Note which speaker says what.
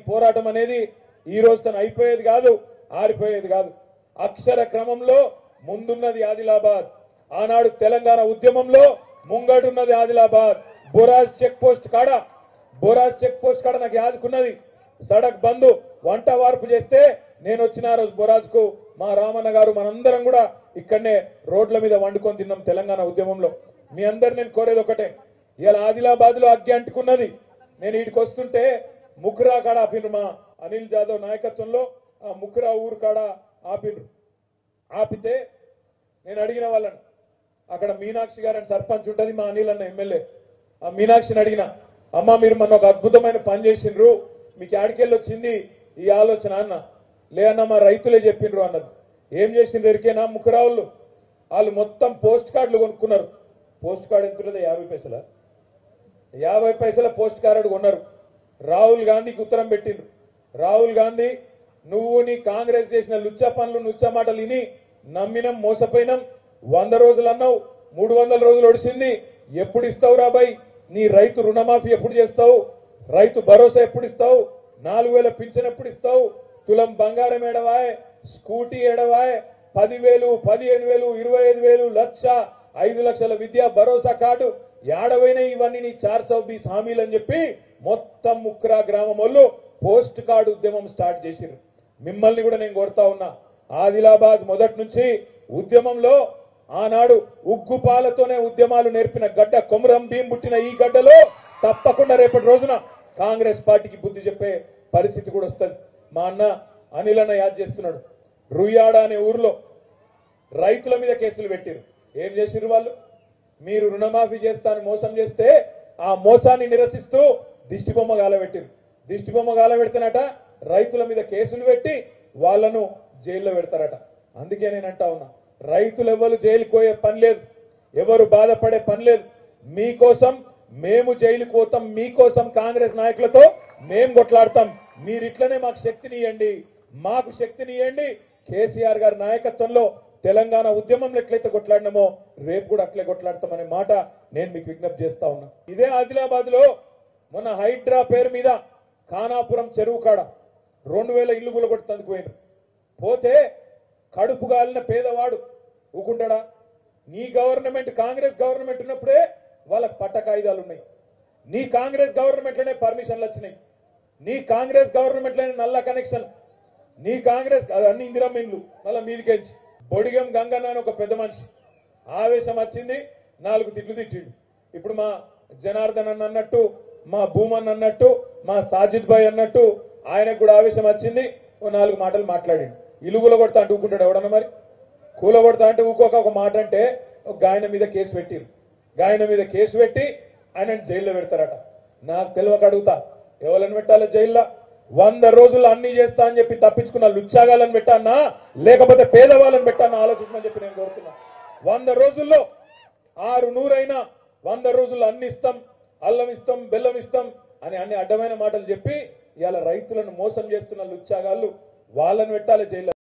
Speaker 1: పోరాటం అనేది ఈ రోజున అయిపోయేది కాదు, ఆరిపోయేది కాదు. అక్షర క్రమంలో ముందున్నది ఆదిలాబాద్. ఆనాడు తెలంగాణ ఉద్యమంలో ముంగడున్నది ఆదిలాబాద్. బొరాజ్ చెక్ పోస్ట్ కాడ నాకు యాదుకున్నది. సడక్ బంధు వంట వార్పు చేస్తే నేను వచ్చిన రోజు బొరాజ్ కు మా రామన్న గారు మనందరం కూడా ఇక్కడనే రోడ్ల మీద వండుకొని తిన్నాం తెలంగాణ ఉద్యమంలో. మీ అందరు నేను కోరేది ఒకటే, ఇలా ఆదిలాబాద్ లో అగ్గి అంటుకున్నది. నేను వీటికి వస్తుంటే ముఖ్రా కాడ ఆపిన్రు, మా అనిల్ జాదవ్ నాయకత్వంలో ఆ ముఖ్రా ఊరు కాడ ఆపిన్రు. ఆపితే నేను అడిగిన వాళ్ళని, అక్కడ మీనాక్షి గారని సర్పంచ్ ఉంటుంది, మా అనిల్ అన్న ఎమ్మెల్యే. ఆ మీనాక్షిని అడిగిన, అమ్మ మీరు మన ఒక అద్భుతమైన పని చేసిండ్రు, మీకు ఆడికెళ్ళి వచ్చింది ఈ ఆలోచన అన్న. లేదన్నా మా రైతులే చెప్పిండ్రు అన్నది. ఏం చేసిండ్రు ఎరికేనా ముఖ్రావులు? వాళ్ళు మొత్తం పోస్ట్ కార్డులు కొనుక్కున్నారు. పోస్ట్ కార్డు ఎంత ఉంటుంది? 50 పైసల 50 పైసల పోస్ట్ కార్డు కొన్నారు. రాహుల్ గాంధీకి ఉత్తరం పెట్టిండ్రు. రాహుల్ గాంధీ, నువ్వు నీ కాంగ్రెస్ చేసిన లుచ్చ పనులు నుచ్చ మాటలు విని నమ్మినం, మోసపోయినాం. 100 రోజులు అన్నావు, 300 రోజులు ఒడిసింది. ఎప్పుడు ఇస్తావు రాబాయ్? నీ రైతు రుణమాఫీ ఎప్పుడు చేస్తావు? రైతు భరోసా ఎప్పుడు ఇస్తావు? 4000 పింఛన్ ఎప్పుడు ఇస్తావు? తులం బంగారం ఏడవాయ్? స్కూటీ ఏడవాయ్? 10,000, 15,000, 25,000, లక్ష, 5 లక్షల విద్యా భరోసా కార్డు ఏడవైన ఇవన్నీ నీ 420 హామీలు అని చెప్పి మొత్తం ముఖ్రా గ్రామం వాళ్ళు పోస్ట్ కార్డు ఉద్యమం స్టార్ట్ చేసిర్రు. మిమ్మల్ని కూడా నేను కోరుతా ఉన్నా, ఆదిలాబాద్ మొదటి నుంచి ఉద్యమంలో ఆనాడు ఉగ్గుపాలతోనే ఉద్యమాలు నేర్పిన గడ్డ, కొమరం భీం పుట్టిన ఈ గడ్డలో తప్పకుండా రేపటి రోజున కాంగ్రెస్ పార్టీకి బుద్ధి చెప్పే పరిస్థితి కూడా వస్తుంది. మా అన్న అనిల్ అన్న యాద్ చేస్తున్నాడు, రుయ్యాడ అనే ఊర్లో రైతుల మీద కేసులు పెట్టిరు. ఏం చేసిర్రు వాళ్ళు? మీరు రుణమాఫీ చేస్తాను మోసం చేస్తే ఆ మోసాన్ని నిరసిస్తూ దిష్టిబొమ్మ గాలబెట్టిరు. దిష్టిబొమ్మ గాలబెడితేనట రైతుల మీద కేసులు పెట్టి వాళ్ళను జైల్లో పెడతారట. అందుకే నేను అంటా ఉన్నా, రైతులు ఎవరు జైలుకు పోయే పని లేదు, ఎవరు బాధపడే పని లేదు. మీకోసం మేము జైలుకు పోతాం, మీకోసం కాంగ్రెస్ నాయకులతో మేము కొట్లాడతాం. మీరు ఇట్లనే మాకు శక్తిని ఇవ్వండి, మాకు శక్తిని ఇవ్వండి. కేసీఆర్ గారి నాయకత్వంలో తెలంగాణ ఉద్యమంలో ఎట్లయితే కొట్లాడినామో రేపు కూడా అట్లే కొట్లాడతామనే మాట నేను మీకు విజ్ఞప్తి చేస్తా ఉన్నా. ఇదే ఆదిలాబాద్ లో మొన్న హైడ్రా పేరు మీద ఖానాపురం చెరువు కాడ 2000 ఇల్లు గులగొట్టుతందుకు పోయినారు. పోతే కడుపు గాలిన పేదవాడు ఊకుంటాడా? నీ గవర్నమెంట్, కాంగ్రెస్ గవర్నమెంట్ ఉన్నప్పుడే వాళ్ళకి పట్ట కాయిదాలు ఉన్నాయి. నీ కాంగ్రెస్ గవర్నమెంట్లోనే పర్మిషన్లు వచ్చినాయి. నీ కాంగ్రెస్ గవర్నమెంట్లోనే నల్ల కనెక్షన్. నీ కాంగ్రెస్ అన్ని ఇందిరమ్మ ఇండ్లు మళ్ళీ మీదికెంచి. బొడిగం గంగన్న అని ఒక పెద్ద మనిషి ఆవేశం వచ్చింది, 4 తిట్లు తిట్టిండు. ఇప్పుడు మా జనార్దన్ అన్న అన్నట్టు, మా భూమన్ అన్నట్టు, మా సాజిద్ భాయ్ అన్నట్టు ఆయనకు కూడా ఆవేశం వచ్చింది. ఓ 4 మాటలు మాట్లాడిండు. ఇల్లు కూలగొడతా అంటే ఊకుంటాడు ఎవడన్నా? మరి కూలగొడతా అంటే ఊకోక ఒక మాట అంటే ఒక గాయన మీద కేసు పెట్టిరు. గాయన మీద కేసు పెట్టి ఆయన జైల్లో పెడతారట. నాకు తెలియక అడుగుతా, ఎవరిని పెట్టాలి జైల్లో? 100 రోజులు అన్ని చేస్తా అని చెప్పి తప్పించుకున్న లుచ్చాగాలను పెట్టానా, లేకపోతే పేదవాళ్ళని పెట్టానా ఆలోచించమని చెప్పి నేను కోరుతున్నా. 100 రోజుల్లో 600 అయినా 100 రోజుల్లో అన్ని ఇస్తాం, అల్లం ఇస్తాం, బెల్లం ఇస్తాం అని అన్ని అడ్డమైన మాటలు చెప్పి ఇవాళ రైతులను మోసం చేస్తున్న లుచ్చాగాళ్ళు వాళ్ళని పెట్టాలి జైల్లో.